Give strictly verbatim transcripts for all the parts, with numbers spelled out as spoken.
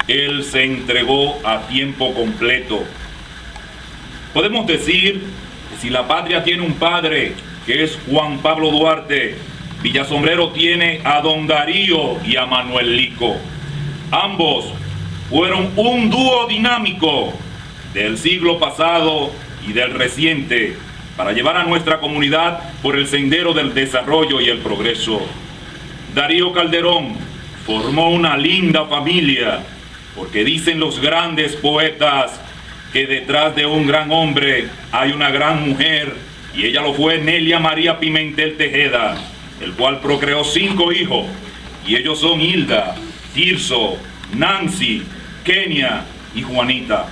él se entregó a tiempo completo. Podemos decir que si la patria tiene un padre, que es Juan Pablo Duarte, Villasombrero tiene a don Darío y a Manuel Lico. Ambos fueron un dúo dinámico del siglo pasado y del reciente para llevar a nuestra comunidad por el sendero del desarrollo y el progreso. Darío Calderón formó una linda familia, porque dicen los grandes poetas que detrás de un gran hombre hay una gran mujer, y ella lo fue Nelia María Pimentel Tejeda, el cual procreó cinco hijos, y ellos son Hilda, Tirso, Nancy, Kenia y Juanita,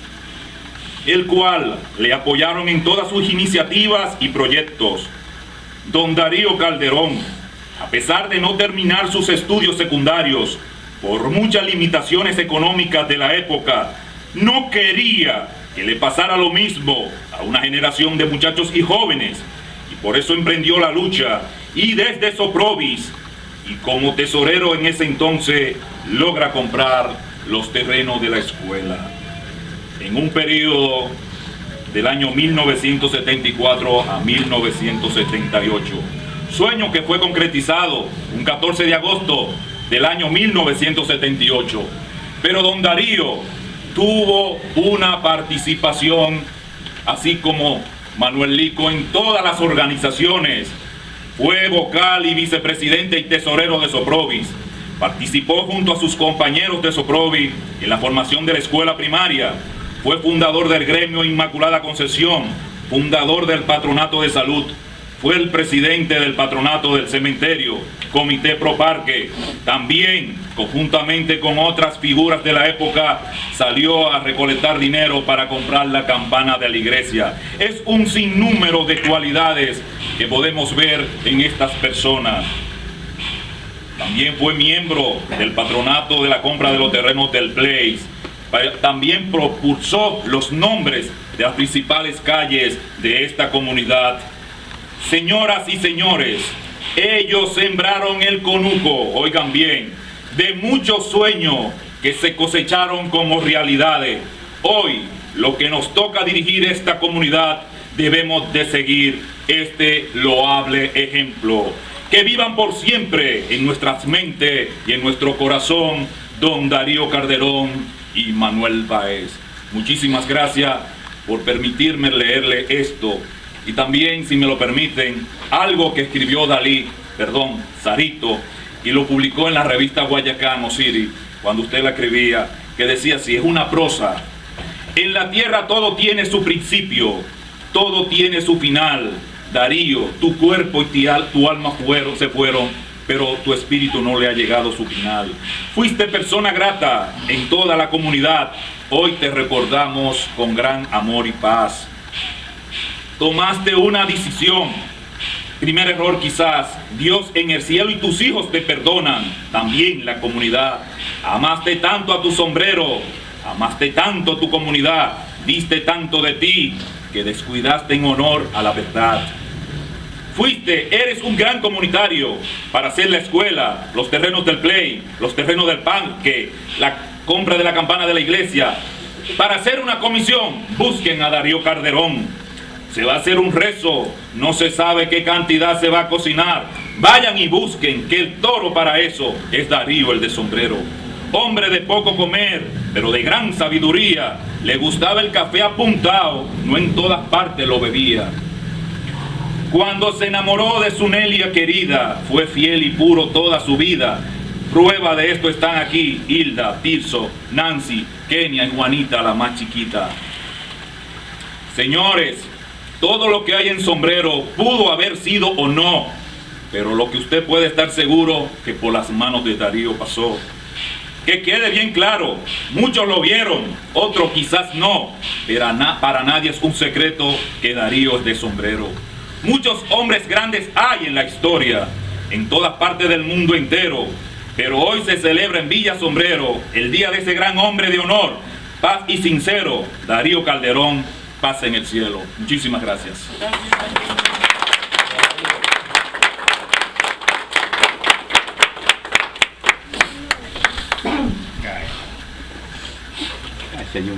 el cual le apoyaron en todas sus iniciativas y proyectos. Don Darío Calderón, a pesar de no terminar sus estudios secundarios por muchas limitaciones económicas de la época, no quería que le pasara lo mismo a una generación de muchachos y jóvenes, y por eso emprendió la lucha, y desde Soprovis, y como tesorero en ese entonces, logra comprar los terrenos de la escuela. En un periodo del año mil novecientos setenta y cuatro a mil novecientos setenta y ocho, sueño que fue concretizado un catorce de agosto del año mil novecientos setenta y ocho. Pero don Darío tuvo una participación, así como Manuel Lico, en todas las organizaciones. Fue vocal y vicepresidente y tesorero de Soprovis. Participó junto a sus compañeros de Soprovis en la formación de la escuela primaria. Fue fundador del gremio Inmaculada Concepción, fundador del Patronato de Salud. Fue el presidente del Patronato del Cementerio, Comité Pro Parque. También, conjuntamente con otras figuras de la época, salió a recolectar dinero para comprar la campana de la iglesia. Es un sinnúmero de cualidades que podemos ver en estas personas. También fue miembro del Patronato de la compra de los terrenos del Place. También propulsó los nombres de las principales calles de esta comunidad. Señoras y señores, ellos sembraron el conuco, oigan bien, de muchos sueños que se cosecharon como realidades. Hoy, lo que nos toca dirigir esta comunidad, debemos de seguir este loable ejemplo. Que vivan por siempre en nuestras mentes y en nuestro corazón don Darío Calderón y Manuel Báez. Muchísimas gracias por permitirme leerle esto. Y también, si me lo permiten, algo que escribió Dalí, perdón, Sarito, y lo publicó en la revista Guayacán City, cuando usted la escribía, que decía así, es una prosa: en la tierra todo tiene su principio, todo tiene su final. Darío, tu cuerpo y tu alma fueron, se fueron, pero tu espíritu no le ha llegado a su final. Fuiste persona grata en toda la comunidad, hoy te recordamos con gran amor y paz. Tomaste una decisión, primer error quizás, Dios en el cielo y tus hijos te perdonan, también la comunidad. Amaste tanto a tu sombrero, amaste tanto a tu comunidad, diste tanto de ti, que descuidaste en honor a la verdad. Fuiste, eres un gran comunitario para hacer la escuela, los terrenos del Play, los terrenos del Panque, la compra de la campana de la iglesia. Para hacer una comisión, busquen a Darío Calderón. Se va a hacer un rezo, no se sabe qué cantidad se va a cocinar. Vayan y busquen, que el toro para eso es Darío el de sombrero. Hombre de poco comer, pero de gran sabiduría. Le gustaba el café apuntado, no en todas partes lo bebía. Cuando se enamoró de su Nelia querida, fue fiel y puro toda su vida. Prueba de esto están aquí Hilda, Tirso, Nancy, Kenia y Juanita, la más chiquita. Señores, todo lo que hay en Sombrero pudo haber sido o no, pero lo que usted puede estar seguro que por las manos de Darío pasó. Que quede bien claro, muchos lo vieron, otros quizás no, pero na- para nadie es un secreto que Darío es de Sombrero. Muchos hombres grandes hay en la historia, en todas partes del mundo entero, pero hoy se celebra en Villa Sombrero el día de ese gran hombre de honor, paz y sincero, Darío Calderón, paz en el cielo. Muchísimas gracias. Señor.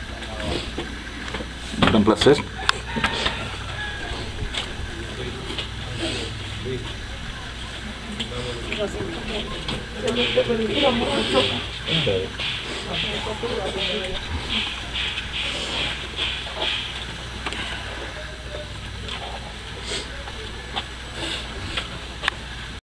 Un placer. Señor, te bendiga mucho.